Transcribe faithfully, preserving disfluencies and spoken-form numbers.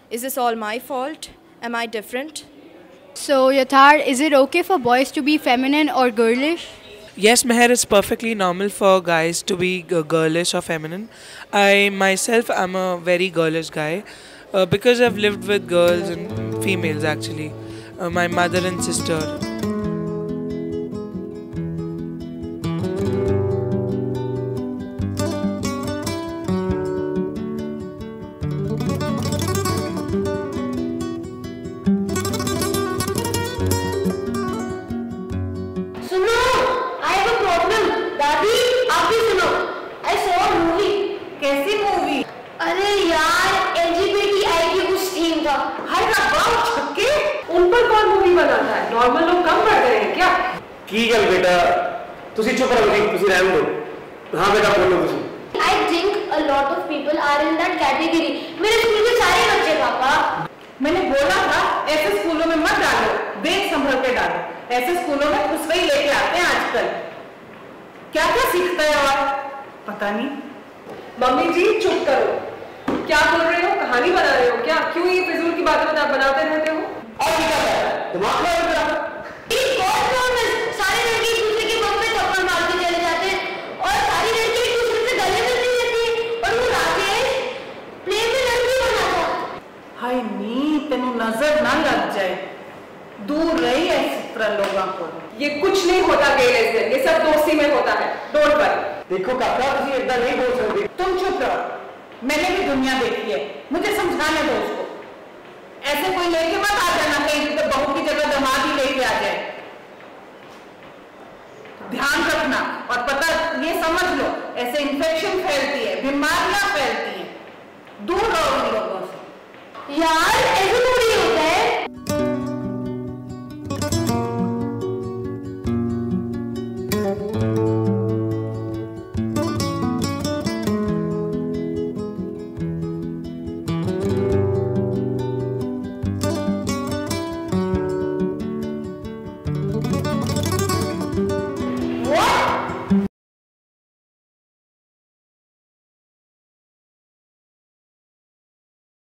Is this all my fault? Am I different? So, Yathar, is it okay for boys to be feminine or girlish? Yes, Meher, it's perfectly normal for guys to be g- girlish or feminine. I myself am a very girlish guy uh, because I've lived with girls and females actually. Uh, my mother and sister. सुनो, I have a problem. दादी, आप भी सुनो. I saw a movie. कैसी movie? अरे यार, L G B T I की कुछ थीम था. हाय रब्बाओ छक्के, उन पर कौन मूवी बनाता है? नॉर्मल लोग कम पढ़ रहे हैं क्या? की गल बेटा, तुसी चुप रहो जी, तुसी रहने दो. हाँ बेटा बोलो तुसी. I think a lot of people are in that category. मेरे स्कूल के सारे बच्चे पापा. मैंने बोला था ऐसे स्कूलों में मत डालो, देख संभल के डालो. ऐसे स्कूलों में कुछ वही लेके आते हैं आजकल. क्या क्या सीखता है और पता नहीं. मम्मी जी चुप करो. क्या बोल रहे हो? कहानी बना रहे हो क्या? क्यों ये फिजूल की बातें बता बनाते रहते हो? और क्या कर रहा है? दिमाग खराब कर रहा है? सारे लड़के एक दूसरे के बम पे थप्पड़ मार के चले जाते हैं और सारी लड़की एक दूसरे से गले मिलती रहती है. और वो राजेश प्ले में लड़की बना था. हाय नी, तेनू नजर ना लग जाए. दूर रही ऐसे तरह लोगों को. ये कुछ नहीं होता गए लेस्बियन, ये सब दोस्ती में होता है. Don't worry. देखो काका, तुसी इतना नहीं बोल सकते. तुम चुप रहो. मैंने भी दुनिया देखी है, मुझे समझाने दो उसको. ऐसे कोई लेके मत आ जाना कहीं तो बहू की जगह दामाद ही लेके आ जाए. ध्यान रखना और पता ये समझ लो, ऐसे इन्फेक्शन फैलती है, बीमारियां फैलती हैं. दूर रहो इन लोगों से. यार ऐसे